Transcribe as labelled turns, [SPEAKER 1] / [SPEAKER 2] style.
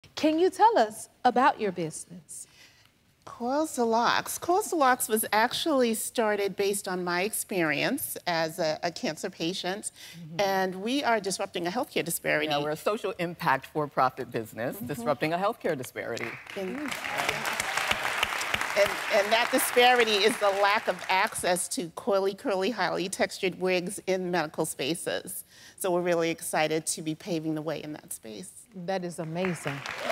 [SPEAKER 1] Can you tell us about your business?
[SPEAKER 2] Coils to Locs. Coils to Locs was actually started based on my experience as a cancer patient, and we are disrupting a healthcare disparity.
[SPEAKER 3] Yeah, we're a social impact for-profit business, disrupting a healthcare disparity.
[SPEAKER 2] And that disparity is the lack of access to coily, curly, highly textured wigs in medical spaces. So we're really excited to be paving the way in that space.
[SPEAKER 1] That is amazing.